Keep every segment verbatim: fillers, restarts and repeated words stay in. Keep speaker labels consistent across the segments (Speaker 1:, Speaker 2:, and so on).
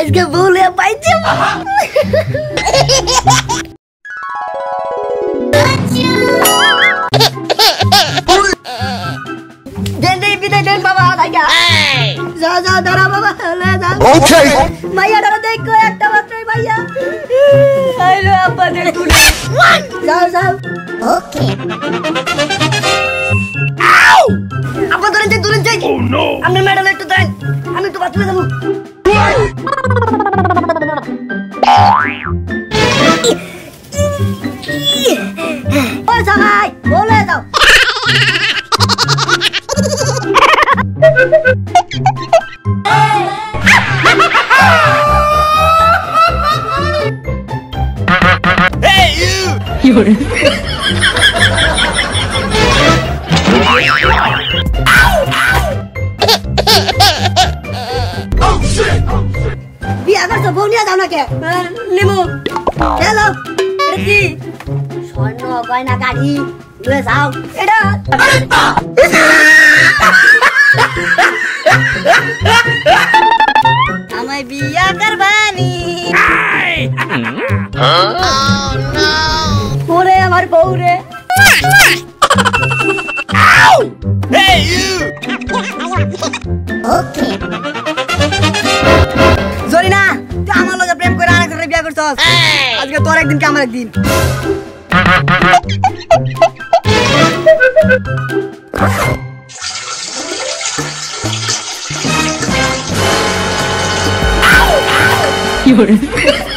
Speaker 1: আজকে বলে পাইছি দেন দেন বিদায় দেন বাবা দাইয়া যা যা দাঁড়া বাবা লে যা ওকে মাইয়া দাঁড়া দেখো একটা মাত্রই মাইয়া আইলো আব্বা দেখো যাও যাও ওকে আউ আব্বা ধরেন যাই ধরেন যাই ও নো আমি ম্যাডাম একটু দেন আমি তো বাথরুমে যাব ও সবাই বলে দাও
Speaker 2: Hey you!
Speaker 1: You're
Speaker 2: Oh shit!
Speaker 1: বিয়া করছো বউনিয়া যাও না কে নিমু হ্যালো এটা কি স্বর্ণ গয়না গাড়ি লয়ে যাও এটা আমায় বিয়া করবানি
Speaker 2: Oh no!
Speaker 1: ওরে আমার বউ রে
Speaker 2: Hey you!
Speaker 1: ওকে জরিনা তুই আমার লগে প্রেম করে আরেক করে বিয়া করছস আজকে তোর একদিন কি আমার একদিন You're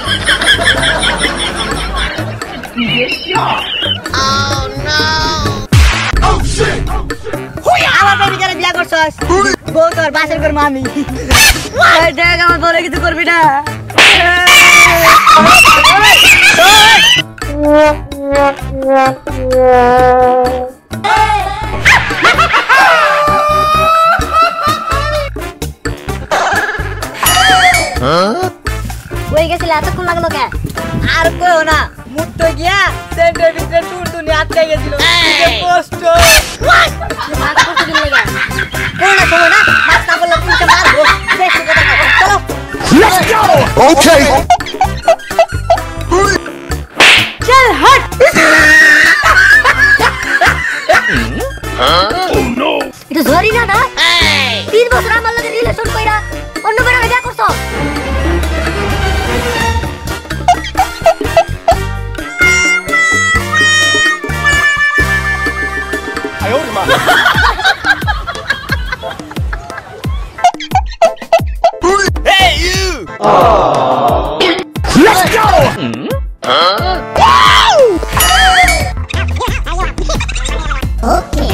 Speaker 2: Oh no! Oh shit!
Speaker 1: আমার বেবি করে বিয়া করছস বউ তোর বাসের ঘর মামি এই দেখ আমার বলে কিছু করবি না ওই গেছিল এতক্ষণ লাগলো কে আর কইও না মুখ তো গিয়া সেন্টার ভিতরে টুন টুনি আটকে গেছিল কষ্ট মাছ করতে দিন লাগা কোন না কোন না মাছ না বললে তুমি মারবো বেশি কথা চলো
Speaker 2: Let's go! Okay!
Speaker 1: চল হট
Speaker 2: Oh no!
Speaker 1: এটা জরি না না তিন বছর আমার লগে রিলেশন কইরা অন্য বেরা বিয়া করছো
Speaker 2: Hey you! Let's go! Huh?
Speaker 1: Okay.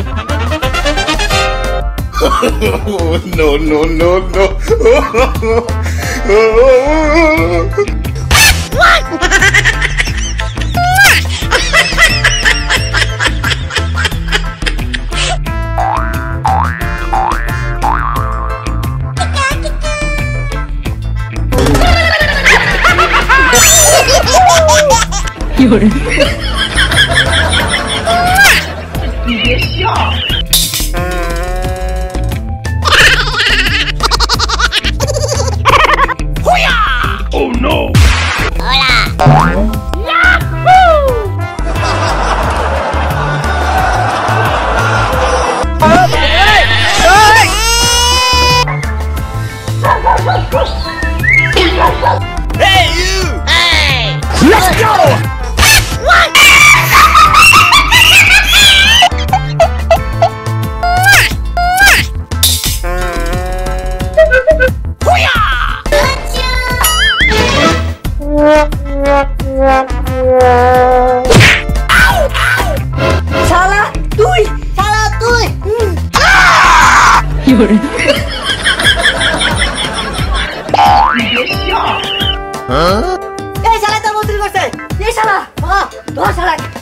Speaker 2: No no no no!
Speaker 1: What? You're you get shot.
Speaker 2: Oh no!
Speaker 1: Hola.
Speaker 2: Hey you!
Speaker 1: Hey.
Speaker 2: Let's go!
Speaker 1: What? Salah tuh, salah tuh. You're Huh? Eh, salah tak mau terima kasih. Ini salah. Ah, dua salah.